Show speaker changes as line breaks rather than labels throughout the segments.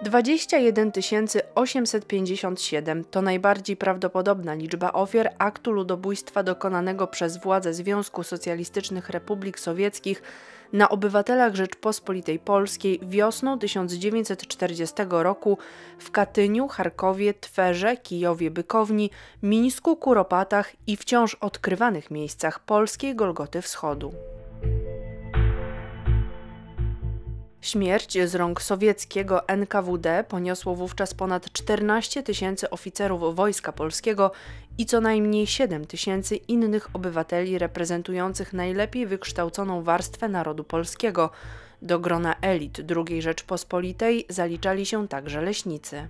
21 857 to najbardziej prawdopodobna liczba ofiar aktu ludobójstwa dokonanego przez władze Związku Socjalistycznych Republik Sowieckich na obywatelach Rzeczpospolitej Polskiej wiosną 1940 roku w Katyniu, Charkowie, Twerze, Kijowie, Bykowni, Mińsku, Kuropatach i wciąż odkrywanych miejscach polskiej Golgoty Wschodu. Śmierć z rąk sowieckiego NKWD poniosło wówczas ponad 14 000 oficerów Wojska Polskiego i co najmniej 7 000 innych obywateli reprezentujących najlepiej wykształconą warstwę narodu polskiego. Do grona elit II Rzeczpospolitej zaliczali się także leśnicy.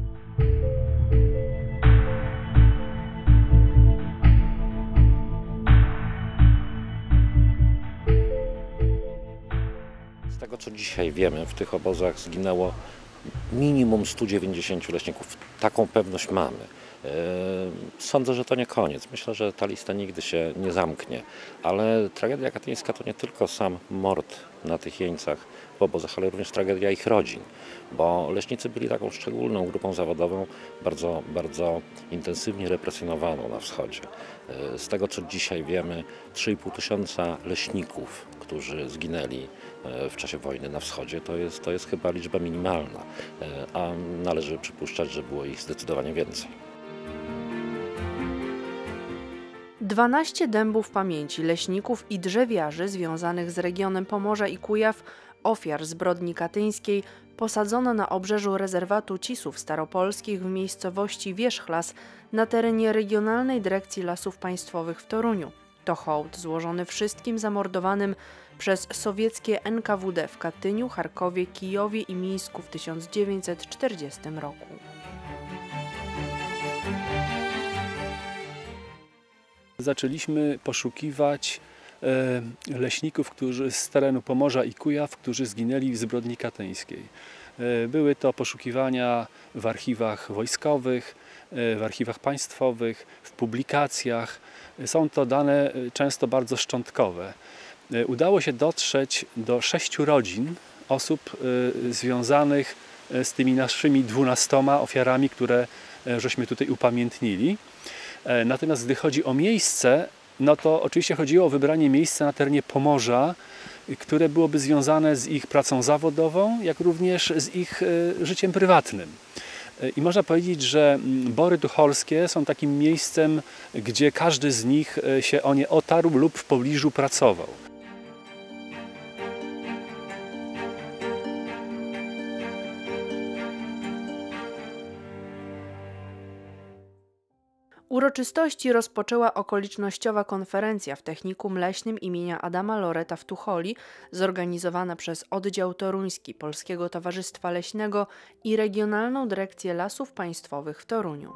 Z tego, co dzisiaj wiemy, w tych obozach zginęło minimum 190 leśników. Taką pewność mamy. Sądzę, że to nie koniec. Myślę, że ta lista nigdy się nie zamknie. Ale tragedia katyńska to nie tylko sam mord na tych jeńcach w obozach, ale również tragedia ich rodzin. Bo leśnicy byli taką szczególną grupą zawodową, bardzo, bardzo intensywnie represjonowaną na wschodzie. Z tego, co dzisiaj wiemy, 3,5 tysiąca leśników, którzy zginęli w czasie wojny na wschodzie, to jest chyba liczba minimalna, a należy przypuszczać, że było ich zdecydowanie więcej.
12 dębów pamięci leśników i drzewiarzy związanych z regionem Pomorza i Kujaw, ofiar zbrodni katyńskiej, posadzono na obrzeżu rezerwatu Cisów Staropolskich w miejscowości Wierzchlas na terenie Regionalnej Dyrekcji Lasów Państwowych w Toruniu. To hołd złożony wszystkim zamordowanym przez sowieckie NKWD w Katyniu, Charkowie, Kijowie i Mińsku w 1940 roku.
Zaczęliśmy poszukiwać leśników, którzy z terenu Pomorza i Kujaw, którzy zginęli w zbrodni katyńskiej. Były to poszukiwania w archiwach wojskowych, w archiwach państwowych, w publikacjach. Są to dane często bardzo szczątkowe. Udało się dotrzeć do 6 rodzin osób związanych z tymi naszymi 12 ofiarami, które żeśmy tutaj upamiętnili. Natomiast gdy chodzi o miejsce, no to oczywiście chodziło o wybranie miejsca na terenie Pomorza, które byłoby związane z ich pracą zawodową, jak również z ich życiem prywatnym. I można powiedzieć, że Bory Tucholskie są takim miejscem, gdzie każdy z nich się o nie otarł lub w pobliżu pracował.
Uroczystości rozpoczęła okolicznościowa konferencja w Technikum Leśnym imienia Adama Loreta w Tucholi, zorganizowana przez Oddział Toruński Polskiego Towarzystwa Leśnego i Regionalną Dyrekcję Lasów Państwowych w Toruniu.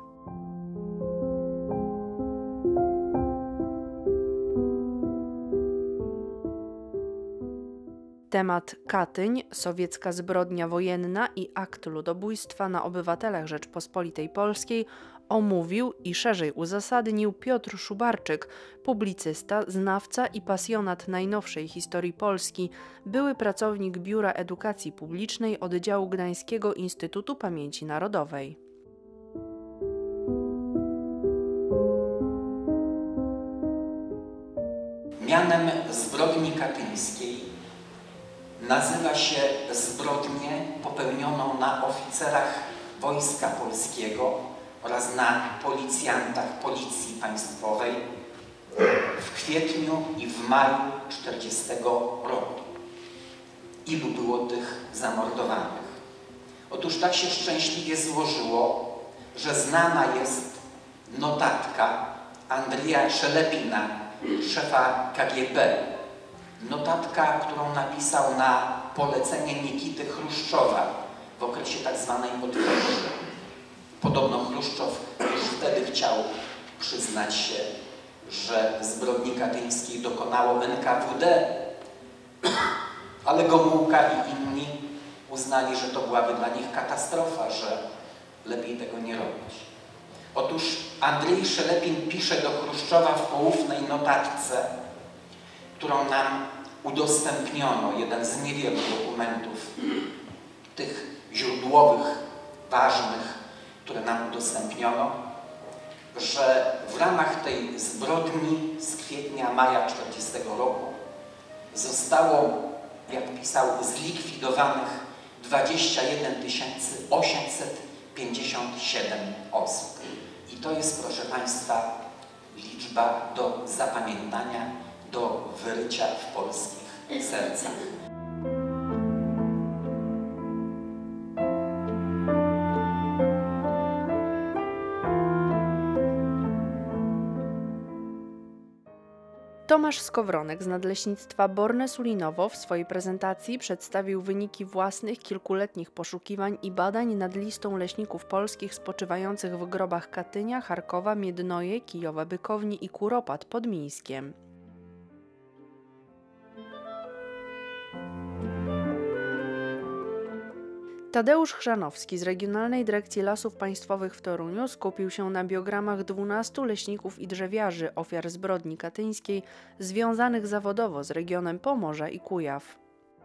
Temat Katyń, sowiecka zbrodnia wojenna i akt ludobójstwa na obywatelach Rzeczpospolitej Polskiej omówił i szerzej uzasadnił Piotr Szubarczyk, publicysta, znawca i pasjonat najnowszej historii Polski, były pracownik Biura Edukacji Publicznej Oddziału Gdańskiego Instytutu Pamięci Narodowej.
Mianem zbrodni katyńskiej nazywa się zbrodnię popełnioną na oficerach Wojska Polskiego oraz na policjantach Policji Państwowej w kwietniu i w maju 1940 roku. Ilu było tych zamordowanych? Otóż tak się szczęśliwie złożyło, że znana jest notatka Andrija Szelepina, szefa KGB. Notatka, którą napisał na polecenie Nikity Chruszczowa w okresie tak zwanej odwilży. Podobno Chruszczow już wtedy chciał przyznać się, że zbrodni katyńskiej dokonało NKWD, ale Gomułka i inni uznali, że to byłaby dla nich katastrofa, że lepiej tego nie robić. Otóż Andrzej Szelepin pisze do Chruszczowa w poufnej notatce, którą nam udostępniono, jeden z niewielu dokumentów tych źródłowych, ważnych, które nam udostępniono, że w ramach tej zbrodni z kwietnia, maja 1940 roku zostało, jak pisał, zlikwidowanych 21 857 osób. I to jest, proszę Państwa, liczba do zapamiętania, do wyrycia w polskich sercach.
Tomasz Skowronek z Nadleśnictwa Borne-Sulinowo w swojej prezentacji przedstawił wyniki własnych kilkuletnich poszukiwań i badań nad listą leśników polskich spoczywających w grobach Katynia, Charkowa, Miednoje, Kijowa, Bykowni i Kuropat pod Mińskiem. Tadeusz Chrzanowski z Regionalnej Dyrekcji Lasów Państwowych w Toruniu skupił się na biogramach 12 leśników i drzewiarzy ofiar zbrodni katyńskiej związanych zawodowo z regionem Pomorza i Kujaw.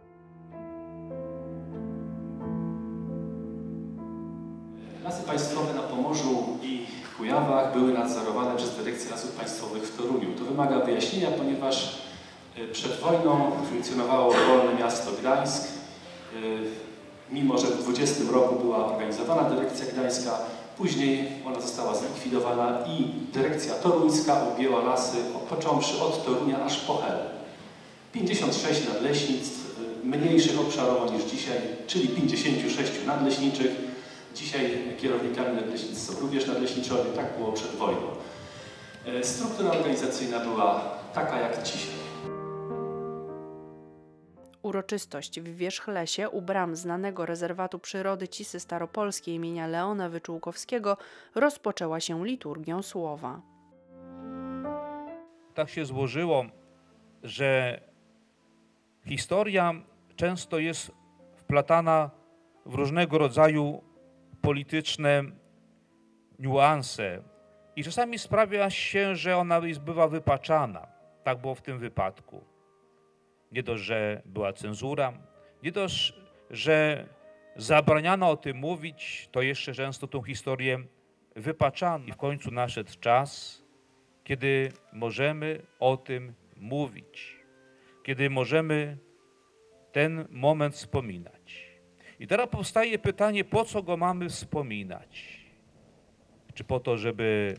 Lasy Państwowe na Pomorzu i Kujawach były nadzorowane przez Dyrekcję Lasów Państwowych w Toruniu. To wymaga wyjaśnienia, ponieważ przed wojną funkcjonowało wolne miasto Gdańsk. Mimo że w 20 roku była organizowana Dyrekcja Gdańska, później ona została zlikwidowana i Dyrekcja Toruńska objęła lasy, począwszy od Torunia aż po Hel. 56 nadleśnictw, mniejszych obszarowo niż dzisiaj, czyli 56 nadleśniczych. Dzisiaj kierownikami nadleśnictw są również nadleśniczowie, tak było przed wojną. Struktura organizacyjna była taka jak dzisiaj.
Uroczystość w Wierzchlesie u bram znanego rezerwatu przyrody Cisy Staropolskiej imienia Leona Wyczółkowskiego rozpoczęła się liturgią słowa.
Tak się złożyło, że historia często jest wplatana w różnego rodzaju polityczne niuanse i czasami sprawia się, że ona bywa wypaczana. Tak było w tym wypadku. Nie dość, że była cenzura, nie dość, że zabraniano o tym mówić, to jeszcze często tą historię wypaczano. I w końcu nadszedł czas, kiedy możemy o tym mówić, kiedy możemy ten moment wspominać. I teraz powstaje pytanie, po co go mamy wspominać? Czy po to, żeby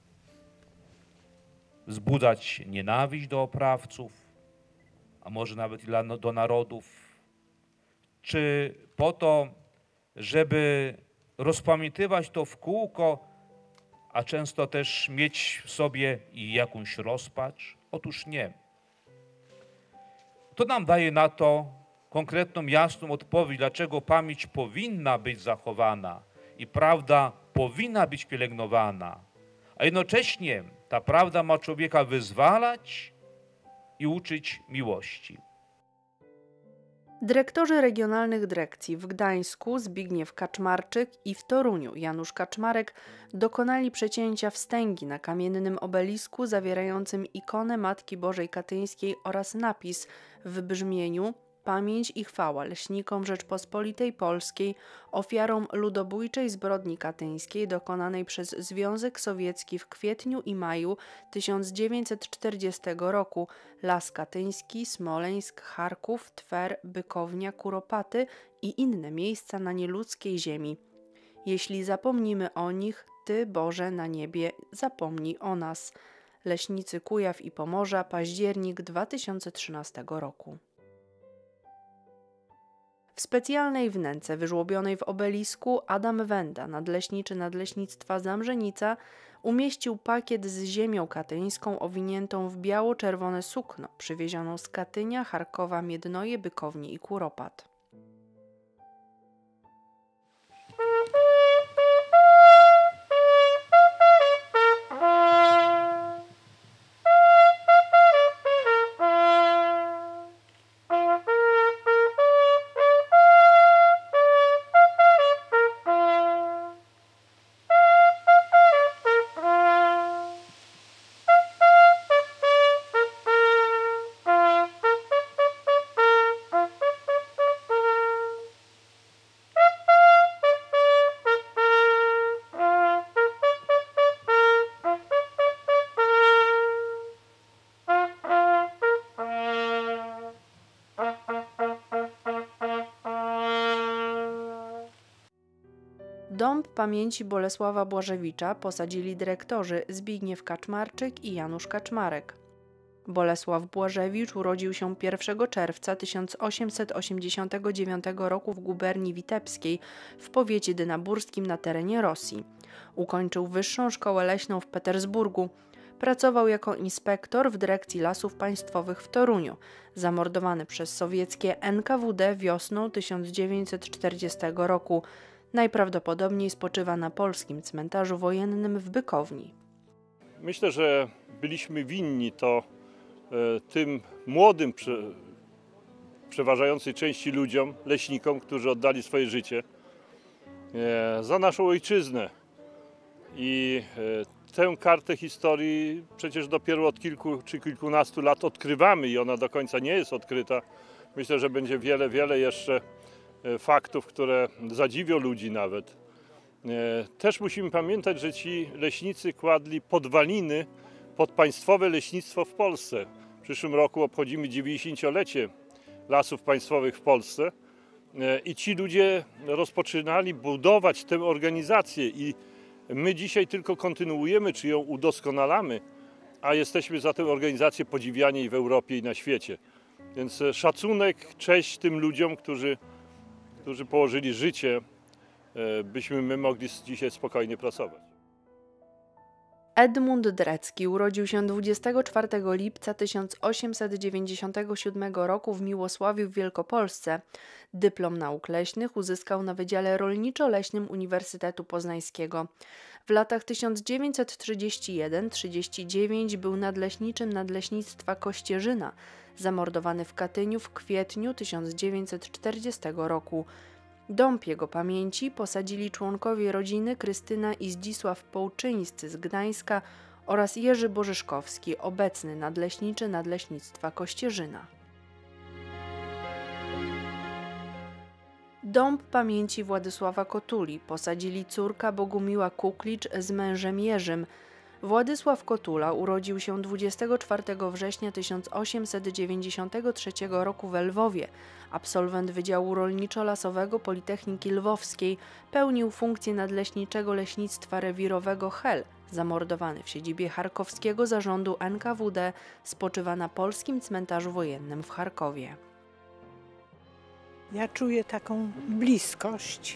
wzbudzać nienawiść do oprawców, a może nawet i do narodów, czy po to, żeby rozpamiętywać to w kółko, a często też mieć w sobie i jakąś rozpacz? Otóż nie. To nam daje na to konkretną, jasną odpowiedź, dlaczego pamięć powinna być zachowana i prawda powinna być pielęgnowana, a jednocześnie ta prawda ma człowieka wyzwalać i uczyć miłości.
Dyrektorzy regionalnych dyrekcji w Gdańsku Zbigniew Kaczmarczyk i w Toruniu Janusz Kaczmarek dokonali przecięcia wstęgi na kamiennym obelisku zawierającym ikonę Matki Bożej Katyńskiej oraz napis w brzmieniu: Pamięć i chwała leśnikom Rzeczpospolitej Polskiej, ofiarom ludobójczej zbrodni katyńskiej dokonanej przez Związek Sowiecki w kwietniu i maju 1940 roku, Las Katyński, Smoleńsk, Charków, Twer, Bykownia, Kuropaty i inne miejsca na nieludzkiej ziemi. Jeśli zapomnimy o nich, Ty, Boże, na niebie, zapomnij o nas. Leśnicy Kujaw i Pomorza, październik 2013 roku. W specjalnej wnęce wyżłobionej w obelisku Adam Wenda, nadleśniczy Nadleśnictwa Zamrzenica, umieścił pakiet z ziemią katyńską owiniętą w biało-czerwone sukno, przywiezioną z Katynia, Charkowa, Miednoje, Bykowni i Kuropat. Dąb pamięci Bolesława Błażewicza posadzili dyrektorzy Zbigniew Kaczmarczyk i Janusz Kaczmarek. Bolesław Błażewicz urodził się 1 czerwca 1889 roku w guberni witebskiej w powiecie dynaburskim na terenie Rosji. Ukończył Wyższą Szkołę Leśną w Petersburgu. Pracował jako inspektor w Dyrekcji Lasów Państwowych w Toruniu, zamordowany przez sowieckie NKWD wiosną 1940 roku. Najprawdopodobniej spoczywa na polskim cmentarzu wojennym w Bykowni.
Myślę, że byliśmy winni to tym młodym, przeważającej części ludziom, leśnikom, którzy oddali swoje życie za naszą ojczyznę. I tę kartę historii przecież dopiero od kilku czy kilkunastu lat odkrywamy i ona do końca nie jest odkryta. Myślę, że będzie wiele jeszcze faktów, które zadziwią ludzi nawet. Też musimy pamiętać, że ci leśnicy kładli podwaliny pod państwowe leśnictwo w Polsce. W przyszłym roku obchodzimy 90-lecie Lasów Państwowych w Polsce i ci ludzie rozpoczynali budować tę organizację i my dzisiaj tylko kontynuujemy, czy ją udoskonalamy, a jesteśmy za tę organizację podziwiani i w Europie i na świecie. Więc szacunek, cześć tym ludziom, którzy położyli życie, byśmy my mogli dzisiaj spokojnie pracować.
Edmund Drecki urodził się 24 lipca 1897 roku w Miłosławiu w Wielkopolsce. Dyplom nauk leśnych uzyskał na Wydziale Rolniczo-Leśnym Uniwersytetu Poznańskiego. W latach 1931–39 był nadleśniczym Nadleśnictwa Kościerzyna, zamordowany w Katyniu w kwietniu 1940 roku. Dąb jego pamięci posadzili członkowie rodziny Krystyna i Zdzisław Połczyńscy z Gdańska oraz Jerzy Bożyszkowski, obecny nadleśniczy Nadleśnictwa Kościerzyna. Dąb pamięci Władysława Kotuli posadzili córka Bogumiła Kuklicz z mężem Jerzym. Władysław Kotula urodził się 24 września 1893 roku w Lwowie. Absolwent Wydziału Rolniczo-Lasowego Politechniki Lwowskiej, pełnił funkcję nadleśniczego leśnictwa rewirowego Hel. Zamordowany w siedzibie charkowskiego zarządu NKWD, spoczywa na polskim cmentarzu wojennym w Charkowie.
Ja czuję taką bliskość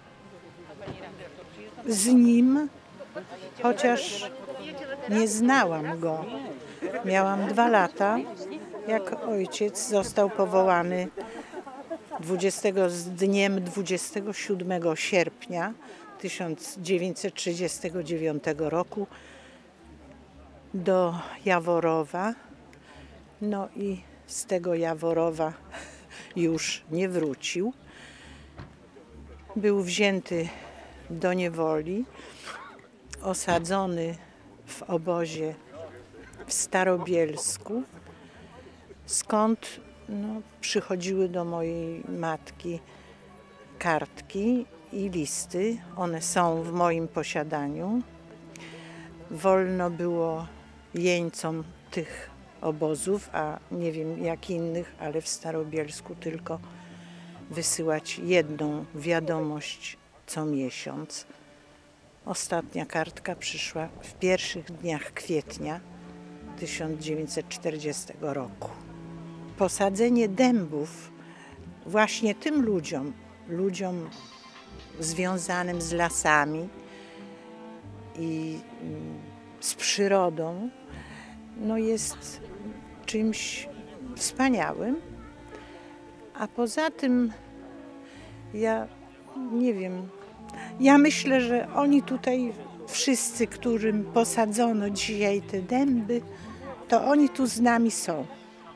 z nim, chociaż nie znałam go. Miałam 2 lata, jak ojciec został powołany z dniem 27 sierpnia 1939 roku do Jaworowa. No i z tego Jaworowa już nie wrócił. Był wzięty do niewoli, osadzony w obozie w Starobielsku, skąd przychodziły do mojej matki kartki i listy. One są w moim posiadaniu. Wolno było jeńcom tych obozów, a nie wiem jak innych, ale w Starobielsku tylko wysyłać jedną wiadomość co miesiąc. Ostatnia kartka przyszła w pierwszych dniach kwietnia 1940 roku. Posadzenie dębów właśnie tym ludziom związanym z lasami i z przyrodą, jest czymś wspaniałym. A poza tym ja nie wiem, ja myślę, że oni tutaj wszyscy, którym posadzono dzisiaj te dęby, to oni tu z nami są.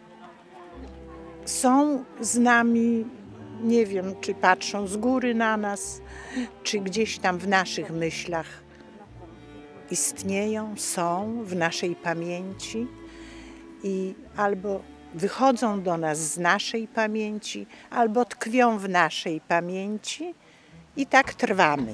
Są z nami, nie wiem, czy patrzą z góry na nas, czy gdzieś tam w naszych myślach istnieją, są w naszej pamięci i albo wychodzą do nas z naszej pamięci, albo tkwią w naszej pamięci i tak trwamy.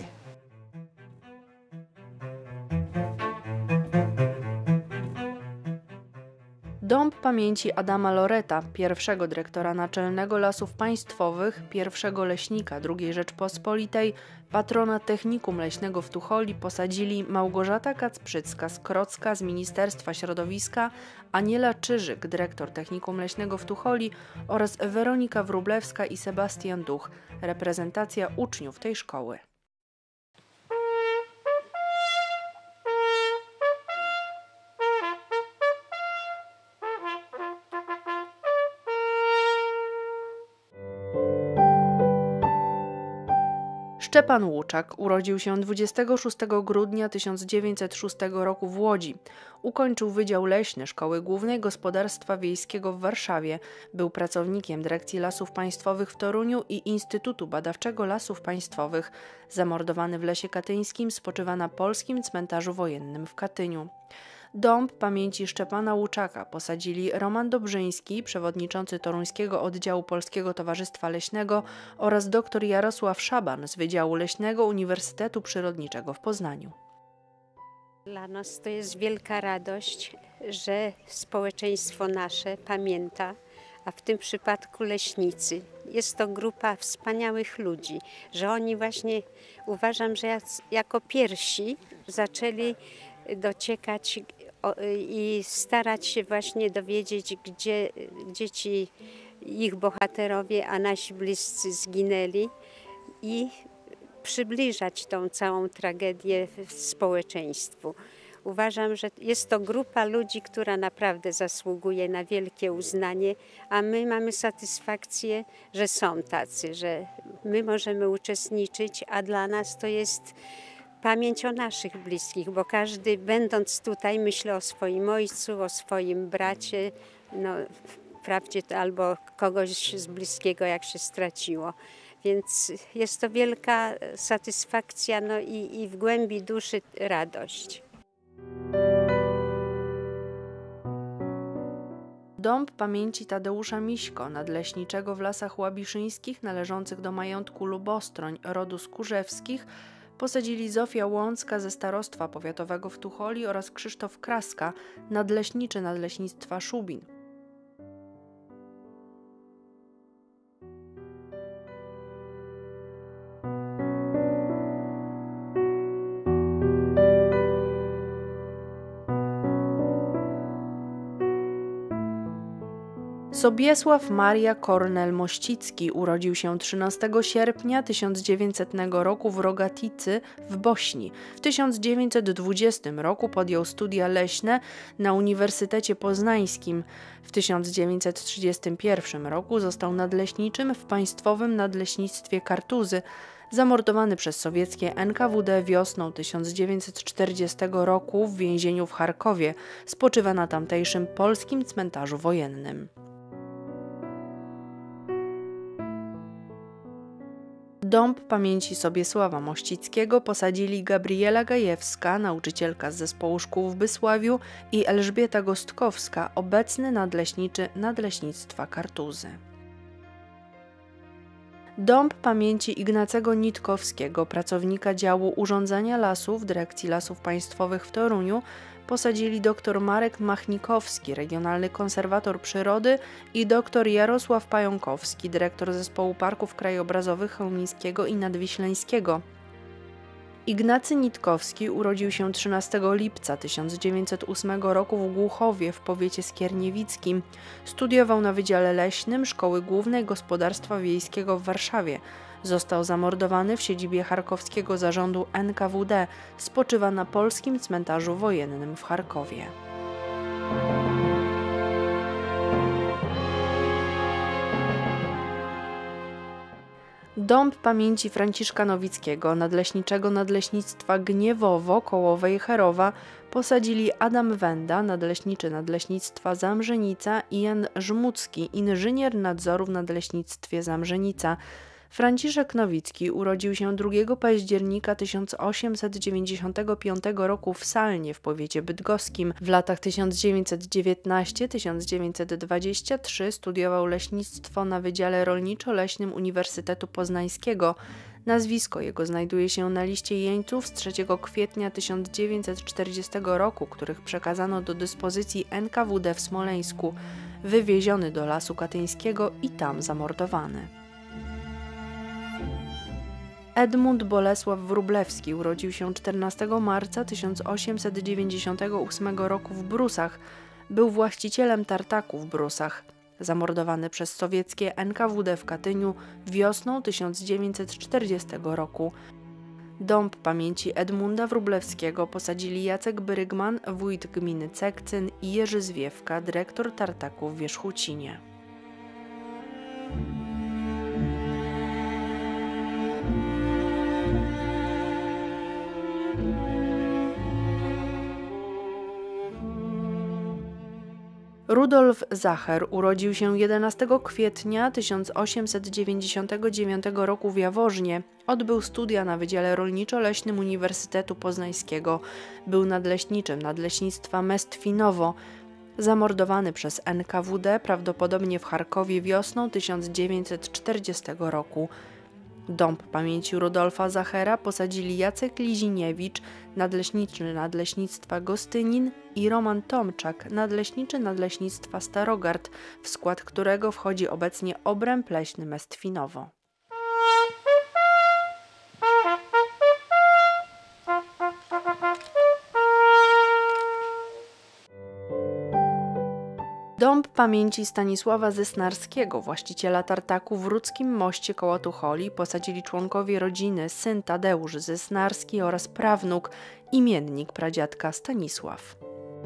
Dąb pamięci Adama Loreta, pierwszego dyrektora naczelnego Lasów Państwowych, pierwszego leśnika II Rzeczpospolitej, patrona Technikum Leśnego w Tucholi posadzili Małgorzata Kacprzycka z Krocka z Ministerstwa Środowiska, Aniela Czyżyk, dyrektor Technikum Leśnego w Tucholi oraz Weronika Wróblewska i Sebastian Duch, reprezentacja uczniów tej szkoły. Szczepan Łuczak urodził się 26 grudnia 1906 roku w Łodzi. Ukończył Wydział Leśny Szkoły Głównej Gospodarstwa Wiejskiego w Warszawie. Był pracownikiem Dyrekcji Lasów Państwowych w Toruniu i Instytutu Badawczego Lasów Państwowych. Zamordowany w Lesie Katyńskim, spoczywa na Polskim Cmentarzu Wojennym w Katyniu. Dąb pamięci Szczepana Łuczaka posadzili Roman Dobrzyński, przewodniczący toruńskiego oddziału Polskiego Towarzystwa Leśnego oraz dr Jarosław Szaban z Wydziału Leśnego Uniwersytetu Przyrodniczego w Poznaniu.
Dla nas to jest wielka radość, że społeczeństwo nasze pamięta, a w tym przypadku leśnicy. Jest to grupa wspaniałych ludzi, że oni właśnie, uważam, że jako pierwsi zaczęli dociekać i starać się właśnie dowiedzieć, gdzie ci ich bohaterowie, a nasi bliscy zginęli i przybliżać tą całą tragedię społeczeństwu. Uważam, że jest to grupa ludzi, która naprawdę zasługuje na wielkie uznanie, a my mamy satysfakcję, że są tacy, że my możemy uczestniczyć, a dla nas to jest pamięć o naszych bliskich, bo każdy będąc tutaj myśli o swoim ojcu, o swoim bracie, no wprawdzie to albo kogoś z bliskiego jak się straciło. Więc jest to wielka satysfakcja, no i w głębi duszy radość.
Dąb pamięci Tadeusza Miśko, nadleśniczego w Lasach Łabiszyńskich należących do majątku Lubostroń rodu Skórzewskich, posadzili Zofia Łącka ze Starostwa Powiatowego w Tucholi oraz Krzysztof Kraska, nadleśniczy Nadleśnictwa Szubin. Sobiesław Maria Kornel Mościcki urodził się 13 sierpnia 1900 roku w Rogaticy w Bośni. W 1920 roku podjął studia leśne na Uniwersytecie Poznańskim. W 1931 roku został nadleśniczym w Państwowym Nadleśnictwie Kartuzy. Zamordowany przez sowieckie NKWD wiosną 1940 roku w więzieniu w Charkowie, spoczywa na tamtejszym Polskim Cmentarzu Wojennym. Dąb pamięci Sobiesława Mościckiego posadzili Gabriela Gajewska, nauczycielka z zespołu szkół w Bysławiu, i Elżbieta Gostkowska, obecny nadleśniczy Nadleśnictwa Kartuzy. Dąb pamięci Ignacego Nitkowskiego, pracownika działu urządzania lasów Dyrekcji Lasów Państwowych w Toruniu, posadzili dr Marek Machnikowski, regionalny konserwator przyrody, i dr Jarosław Pająkowski, dyrektor Zespołu Parków Krajobrazowych Chełmińskiego i Nadwiślańskiego. Ignacy Nitkowski urodził się 13 lipca 1908 roku w Głuchowie w powiecie skierniewickim. Studiował na Wydziale Leśnym Szkoły Głównej Gospodarstwa Wiejskiego w Warszawie. Został zamordowany w siedzibie Charkowskiego Zarządu NKWD. Spoczywa na Polskim Cmentarzu Wojennym w Charkowie. Dąb pamięci Franciszka Nowickiego, nadleśniczego Nadleśnictwa Gniewowo, Kołowe i Cherowa, posadzili Adam Wenda, nadleśniczy Nadleśnictwa Zamrzenica, i Jan Żmucki, inżynier nadzoru w Nadleśnictwie Zamrzenica. Franciszek Nowicki urodził się 2 października 1895 roku w Salnie w powiecie bydgoskim. W latach 1919-1923 studiował leśnictwo na Wydziale Rolniczo-Leśnym Uniwersytetu Poznańskiego. Nazwisko jego znajduje się na liście jeńców z 3 kwietnia 1940 roku, których przekazano do dyspozycji NKWD w Smoleńsku, wywieziony do Lasu Katyńskiego i tam zamordowany. Edmund Bolesław Wróblewski urodził się 14 marca 1898 roku w Brusach. Był właścicielem tartaku w Brusach. Zamordowany przez sowieckie NKWD w Katyniu wiosną 1940 roku. Dąb pamięci Edmunda Wróblewskiego posadzili Jacek Brygman, wójt gminy Cekcyn, i Jerzy Zwiewka, dyrektor tartaku w Wierzchucinie. Rudolf Zacher urodził się 11 kwietnia 1899 roku w Jaworznie. Odbył studia na Wydziale Rolniczo-Leśnym Uniwersytetu Poznańskiego. Był nadleśniczym Nadleśnictwa Mestwinowo. Zamordowany przez NKWD prawdopodobnie w Charkowie wiosną 1940 roku. Dąb pamięci Rudolfa Zachera posadzili Jacek Liziniewicz, nadleśniczy Nadleśnictwa Gostynin, i Roman Tomczak, nadleśniczy Nadleśnictwa Starogard, w skład którego wchodzi obecnie obręb leśny Mestwinowo. Dąb pamięci Stanisława Zysnarskiego, właściciela tartaku w Rudzkim Moście koło Tucholi, posadzili członkowie rodziny, syn Tadeusz Zysnarski oraz prawnuk, imiennik pradziadka Stanisław.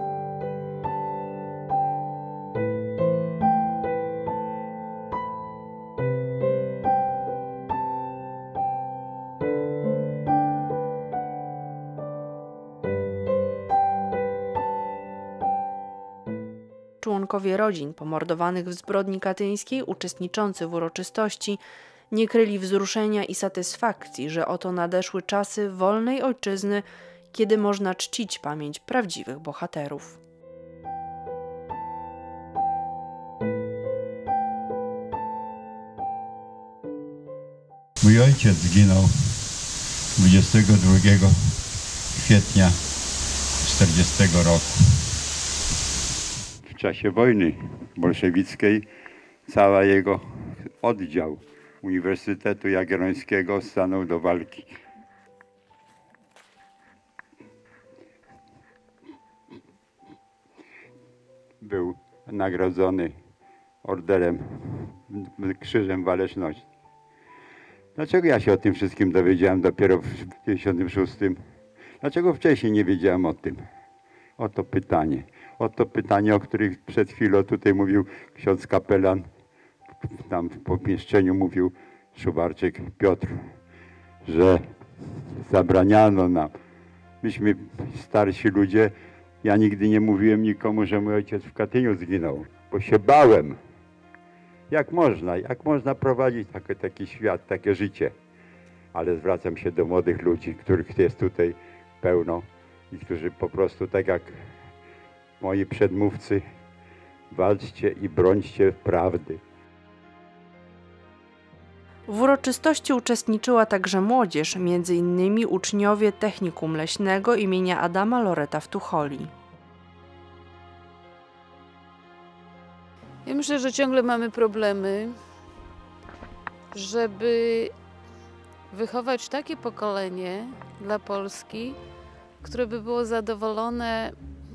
Członkowie rodzin pomordowanych w zbrodni katyńskiej, uczestniczący w uroczystości, nie kryli wzruszenia i satysfakcji, że oto nadeszły czasy wolnej ojczyzny, kiedy można czcić pamięć prawdziwych bohaterów.
Mój ojciec zginął 22 kwietnia 1940 roku. W czasie wojny bolszewickiej cały jego oddział Uniwersytetu Jagiellońskiego stanął do walki. Był nagrodzony orderem, Krzyżem Waleczności. Dlaczego ja się o tym wszystkim dowiedziałem dopiero w 1956? Dlaczego wcześniej nie wiedziałem o tym? Oto pytanie, o którym przed chwilą tutaj mówił ksiądz kapelan, tam w pomieszczeniu mówił Szubarczyk Piotr, że zabraniano nam. Myśmy starsi ludzie, ja nigdy nie mówiłem nikomu, że mój ojciec w Katyniu zginął, bo się bałem. Jak można prowadzić taki świat, takie życie? Ale zwracam się do młodych ludzi, których jest tutaj pełno i którzy po prostu, tak jak moi przedmówcy, walczcie i brońcie prawdy.
W uroczystości uczestniczyła także młodzież, m.in. uczniowie Technikum Leśnego imienia Adama Loreta w Tucholi.
Ja myślę, że ciągle mamy problemy, żeby wychować takie pokolenie dla Polski, które by było zadowolone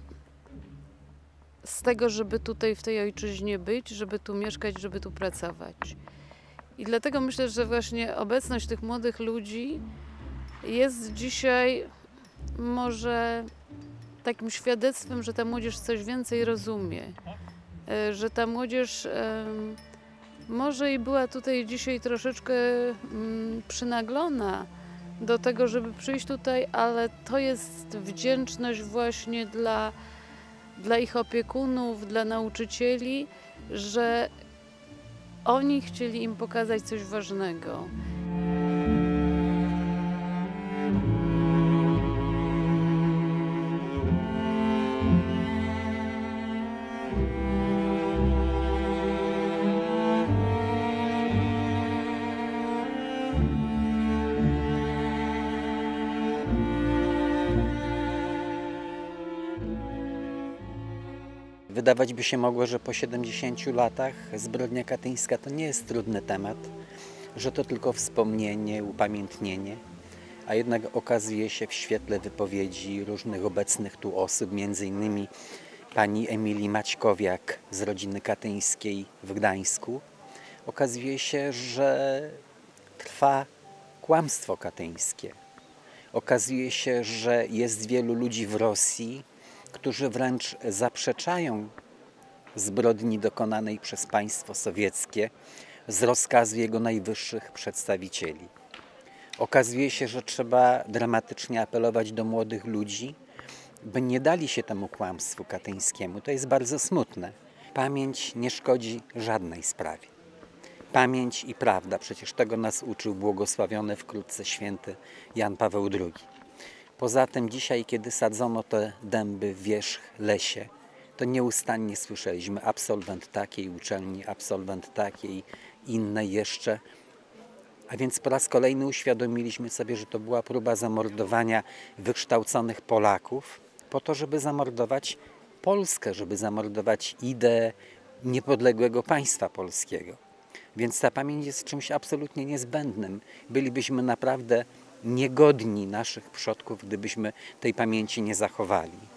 z tego, żeby tutaj w tej ojczyźnie być, żeby tu mieszkać, żeby tu pracować. I dlatego myślę, że właśnie obecność tych młodych ludzi jest dzisiaj może takim świadectwem, że ta młodzież coś więcej rozumie, że ta młodzież może i była tutaj dzisiaj troszeczkę przynaglona do tego, żeby przyjść tutaj, ale to jest wdzięczność właśnie dla ich opiekunów, dla nauczycieli, że oni chcieli im pokazać coś ważnego.
Wydawać by się mogło, że po 70 latach zbrodnia katyńska to nie jest trudny temat, że to tylko wspomnienie, upamiętnienie, a jednak okazuje się w świetle wypowiedzi różnych obecnych tu osób, między innymi pani Emilii Maćkowiak z rodziny katyńskiej w Gdańsku, okazuje się, że trwa kłamstwo katyńskie. Okazuje się, że jest wielu ludzi w Rosji, którzy wręcz zaprzeczają zbrodni dokonanej przez państwo sowieckie z rozkazu jego najwyższych przedstawicieli. Okazuje się, że trzeba dramatycznie apelować do młodych ludzi, by nie dali się temu kłamstwu katyńskiemu. To jest bardzo smutne. Pamięć nie szkodzi żadnej sprawie. Pamięć i prawda, przecież tego nas uczył błogosławiony wkrótce święty Jan Paweł II. Poza tym dzisiaj, kiedy sadzono te dęby w wierzch lesie, to nieustannie słyszeliśmy absolwent takiej uczelni, absolwent takiej, innej jeszcze. A więc po raz kolejny uświadomiliśmy sobie, że to była próba zamordowania wykształconych Polaków po to, żeby zamordować Polskę, żeby zamordować ideę niepodległego państwa polskiego. Więc ta pamięć jest czymś absolutnie niezbędnym. Bylibyśmy naprawdę niegodni naszych przodków, gdybyśmy tej pamięci nie zachowali.